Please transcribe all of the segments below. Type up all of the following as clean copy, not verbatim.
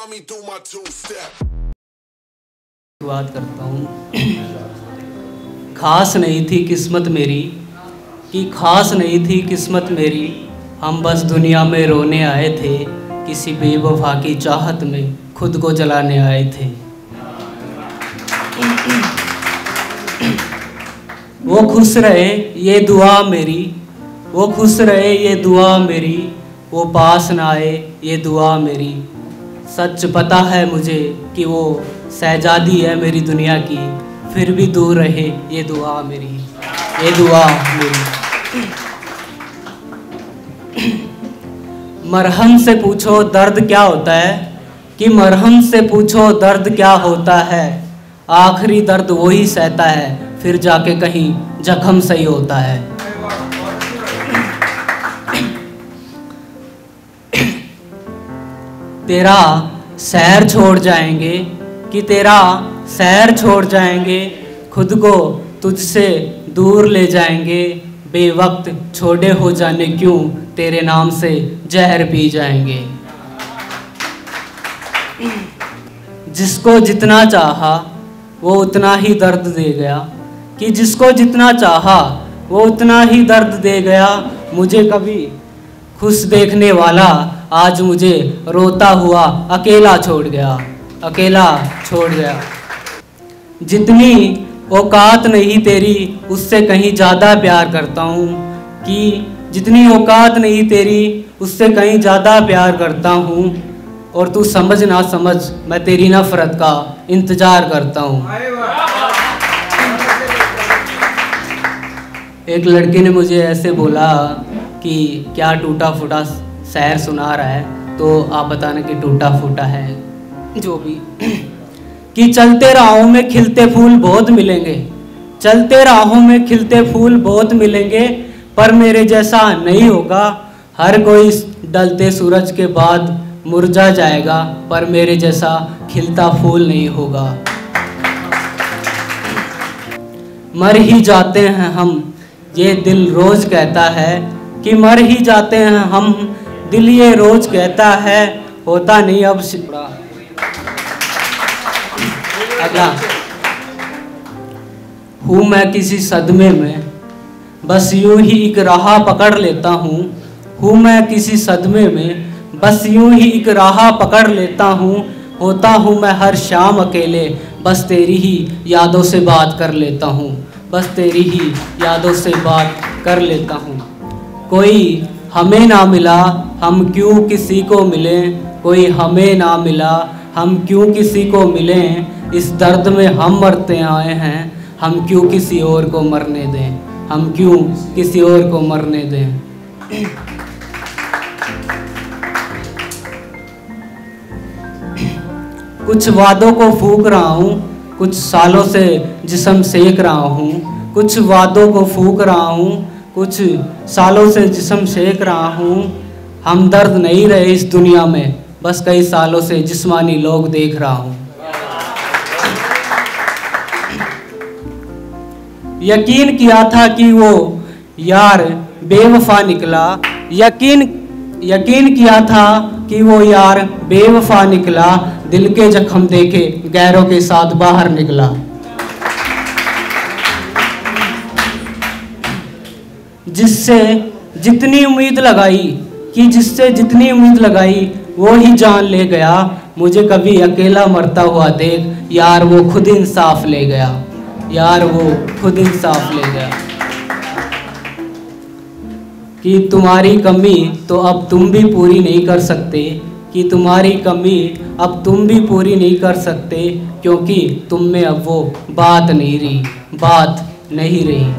बात करता हूँ। खास नहीं थी किस्मत मेरी, कि खास नहीं थी किस्मत मेरी, हम बस दुनिया में रोने आए थे, किसी बेवफा की चाहत में खुद को जलाने आए थे। वो खुश रहे ये दुआ मेरी, वो खुश रहे ये दुआ मेरी, वो पास ना आए ये दुआ मेरी। सच पता है मुझे कि वो शहजादी है मेरी दुनिया की, फिर भी दूर रहे ये दुआ मेरी, ये दुआ मेरी। मरहम से पूछो दर्द क्या होता है, कि मरहम से पूछो दर्द क्या होता है, आखिरी दर्द वही सहता है, फिर जाके कहीं जख्म सही होता है। तेरा शहर छोड़ जाएंगे, कि तेरा शहर छोड़ जाएंगे, खुद को तुझसे दूर ले जाएंगे, बेवक्त छोड़े हो जाने क्यों तेरे नाम से जहर पी जाएंगे। जिसको जितना चाहा वो उतना ही दर्द दे गया, कि जिसको जितना चाहा वो उतना ही दर्द दे गया। मुझे कभी खुश देखने वाला आज मुझे रोता हुआ अकेला छोड़ गया, अकेला छोड़ गया। जितनी औकात नहीं तेरी उससे कहीं ज़्यादा प्यार करता हूँ, कि जितनी औकात नहीं तेरी उससे कहीं ज़्यादा प्यार करता हूँ, और तू समझ ना समझ मैं तेरी नफरत का इंतज़ार करता हूँ। एक लड़की ने मुझे ऐसे बोला कि क्या टूटा फूटा शायर सुना रहा है, तो आप बताना कि टूटा फूटा है जो भी। कि चलते राहों में खिलते फूल बहुत मिलेंगे, चलते राहों में खिलते फूल बहुत मिलेंगे, पर मेरे जैसा नहीं होगा। हर कोई ढलते सूरज के बाद मुरझा जाएगा, पर मेरे जैसा खिलता फूल नहीं होगा। मर ही जाते हैं हम ये दिल रोज कहता है, कि मर ही जाते हैं हम दिल ये रोज कहता है, होता नहीं अब अगला। हूँ मैं किसी सदमे में, बस यूं ही एक राह पकड़ लेता हूँ। हूँ मैं किसी सदमे में, बस यूं ही एक राह पकड़ लेता हूँ। होता हूँ मैं हर शाम अकेले, बस तेरी ही यादों से बात कर लेता हूँ, बस तेरी ही यादों से बात कर लेता हूँ। कोई हमें ना मिला हम क्यों किसी को मिलें, कोई हमें ना मिला हम क्यों किसी को मिलें, इस दर्द में हम मरते आए हैं, हम क्यों किसी और को मरने दें, हम क्यों किसी और को मरने दें। कुछ वादों को फूंक रहा हूँ, कुछ सालों से जिस्म सेक रहा हूँ, कुछ वादों को फूंक रहा हूँ, कुछ सालों से जिस्म सेक रहा हूँ। हम दर्द नहीं रहे इस दुनिया में, बस कई सालों से जिस्मानी लोग देख रहा हूँ। यकीन किया था कि वो यार बेवफा निकला, यकीन किया था कि वो यार बेवफा निकला, दिल के जख्म देके गैरों के साथ बाहर निकला। जिससे जितनी उम्मीद लगाई, कि जिससे जितनी उम्मीद लगाई वो ही जान ले गया। मुझे कभी अकेला मरता हुआ देख, यार वो खुद इंसाफ ले गया, यार वो खुद इंसाफ ले गया। कि तुम्हारी कमी तो अब तुम भी पूरी नहीं कर सकते, कि तुम्हारी कमी अब तुम भी पूरी नहीं कर सकते, क्योंकि तुम में अब वो बात नहीं रही, बात नहीं रही।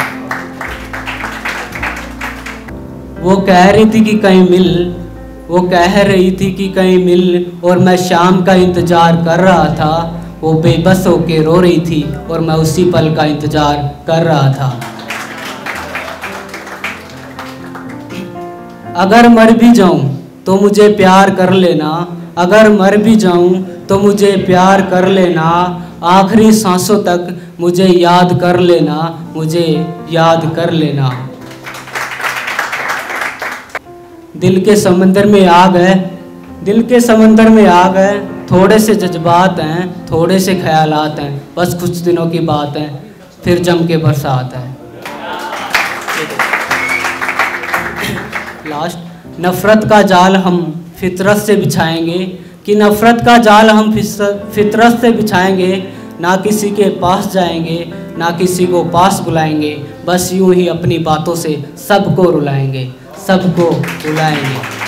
वो कह रही थी कि कहीं मिल, वो कह रही थी कि कहीं मिल, और मैं शाम का इंतज़ार कर रहा था। वो बेबस होके रो रही थी और मैं उसी पल का इंतज़ार कर रहा था। अगर मर भी जाऊं तो मुझे प्यार कर लेना, अगर मर भी जाऊं तो मुझे प्यार कर लेना, आखिरी सांसों तक मुझे याद कर लेना, मुझे याद कर लेना। दिल के समंदर में आ गए, दिल के समंदर में आ गए, थोड़े से जज्बात हैं, थोड़े से ख्यालात हैं, बस कुछ दिनों की बात है, फिर जम के बरसात है। लास्ट, नफ़रत का जाल हम फितरत से बिछाएंगे, कि नफ़रत का जाल हम फितरत से बिछाएंगे, ना किसी के पास जाएंगे, ना किसी को पास बुलाएंगे, बस यूं ही अपनी बातों से सबको रुलाएंगे, सबको रुलाएंगे।